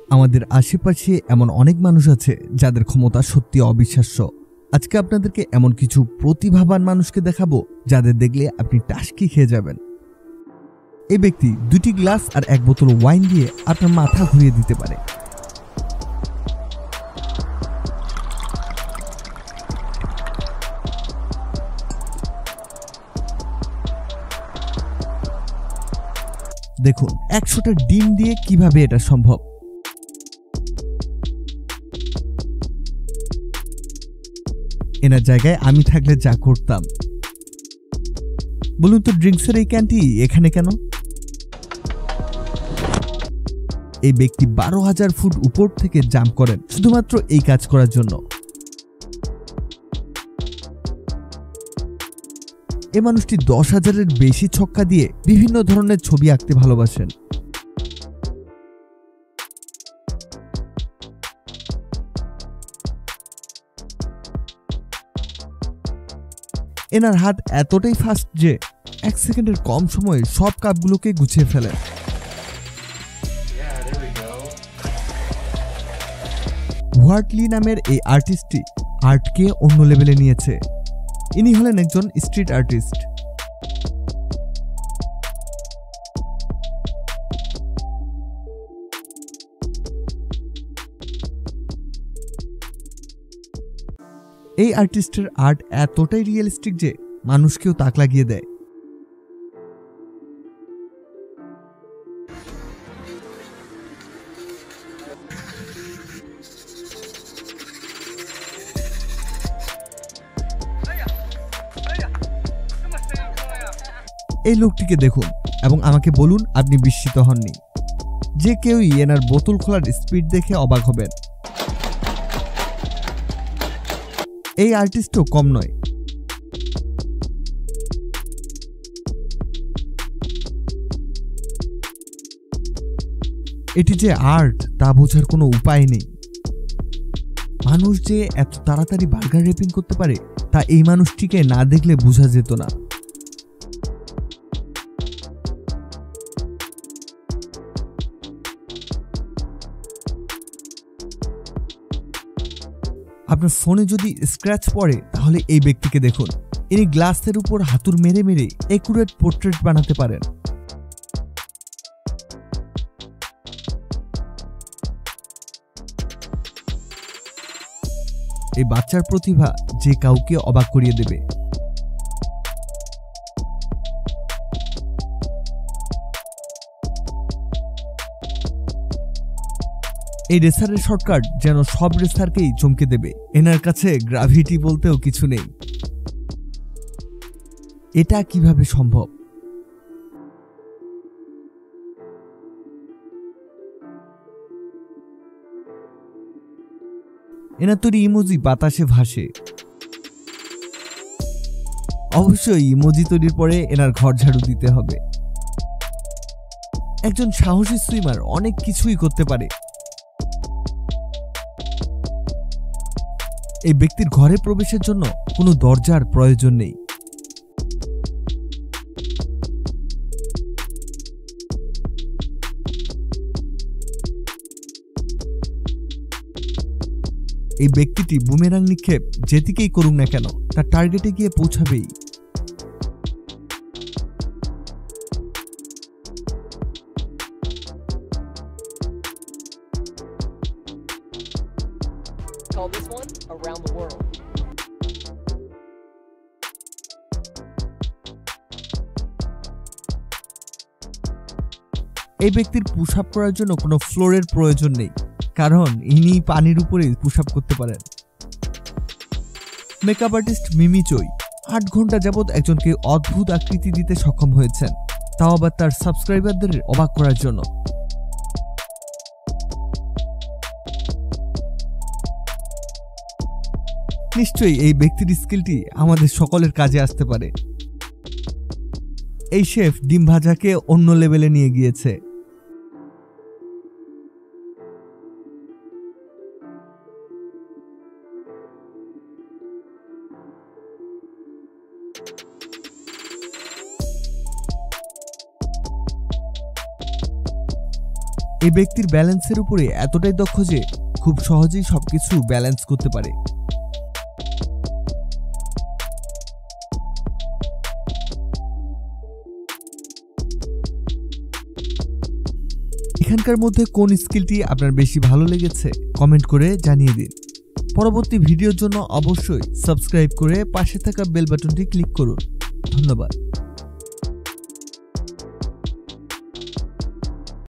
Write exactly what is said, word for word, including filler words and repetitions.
আমাদের আশেপাশে এমন অনেক মানুষ আছে যাদের ক্ষমতা সত্যি অবিশ্বাস্য। আজকে আপনাদেরকে এমন কিছু প্রতিভাবান মানুষকে দেখাবো যাদের দেখলে আপনি টাসকি খেয়ে যাবেন। এই ব্যক্তি দুটি গ্লাস আর এক বোতল ওয়াইন দিয়ে আপনার মাথা ঘুরিয়ে দিতে পারে। দেখুন একশোটা ডিম দিয়ে কিভাবে এটা সম্ভব। এনার জায়গায় আমি থাকলে যা করতাম। বলুন তো ড্রিঙ্কসের এই ক্যানটি এখানে কেন? এই ব্যক্তি বারো হাজার ফুট উপর থেকে জাম্প করেন শুধুমাত্র এই কাজ করার জন্য। এই মানুষটি দশ হাজারের বেশি ছক্কা দিয়ে বিভিন্ন ধরনের ছবি আঁকতে ভালোবাসেন। এনার হাত এতটাই ফাস্ট যে এক সেকেন্ডের কম সময়ে সব কাপগুলোকে গুছিয়ে ফেলেন। ওয়ার্টলি নামের এই আর্টিস্টটি আর্টকে অন্য লেভেলে নিয়েছে। ইনি হলেন একজন স্ট্রিট আর্টিস্ট। এই আর্টিস্টের আর্ট এতটাই রিয়েলিস্টিক যে মানুষকেও তাক লাগিয়ে দেয়। এই লোকটিকে দেখুন এবং আমাকে বলুন আপনি বিস্মিত হননি। যে কেউই এনার বোতল খোলার স্পিড দেখে অবাক হবেন। এই আর্টিস্টও কম নয়। এটি যে আর্ট তা বোঝার কোনো উপায় নেই। মানুষ যে এত তাড়াতাড়ি বার্গার র্যাপিং করতে পারে তা এই মানুষটিকে না দেখলে বোঝা যেত না। আপনার ফোনে যদি স্ক্র্যাচ পড়ে তাহলে এই ব্যক্তিকে দেখুন। ইনি গ্লাসের উপর হাতুড় মেরে মেরে একুরেট পোর্ট্রেট বানাতে পারেন। এই বাচ্চার প্রতিভা যে কাউকে অবাক করিয়ে দেবে। এই রেসারের শর্টকাট যেন সব রেসারকেই চমকে দেবে। এনার কাছে গ্র্যাভিটি বলতেও কিছু নেই। এটা কিভাবে সম্ভব? এনার তৈরি ইমোজি বাতাসে ভাসে। অবশ্যই ইমোজি তৈরির পরে এনার ঘর ঝাড়ু দিতে হবে। একজন সাহসী সুইমার অনেক কিছুই করতে পারে। এই ব্যক্তির ঘরে প্রবেশের জন্য কোনো দরজার প্রয়োজন নেই। এই ব্যক্তিটি বুমেরাং নিক্ষেপ যেদিকেই করুক না কেন তার টার্গেটে গিয়ে পৌঁছাবেই। This one around the world. এই ব্যক্তির পুশ আপ করার জন্য কোনো ফ্লোরের প্রয়োজন নেই, কারণ ইনি পানির উপরে পুশ আপ করতে পারেন। মেকআপ আর্টিস্ট মিমি চই আট ঘন্টা যাবৎ একজনকে অদ্ভুত আকৃতি দিতে সক্ষম হয়েছেন, তাও আবার তার সাবস্ক্রাইবারদের অবাক করার জন্য। নিশ্চয়ই এই ব্যক্তির স্কিলটি আমাদের সকলের কাজে আসতে পারে। এই শেফ ডিম ভাজাকে অন্য লেভেলে নিয়ে গিয়েছে। এই ব্যক্তির ব্যালেন্সের উপরে এতটাই দক্ষ যে খুব সহজেই সবকিছু ব্যালেন্স করতে পারে। এখানকার মধ্যে কোন স্কিলটি আপনার বেশি ভালো লেগেছে কমেন্ট করে জানিয়ে দিন। পরবর্তী ভিডিওর জন্য অবশ্যই সাবস্ক্রাইব করে পাশে থাকা বেল বাটনটি ক্লিক করুন। ধন্যবাদ।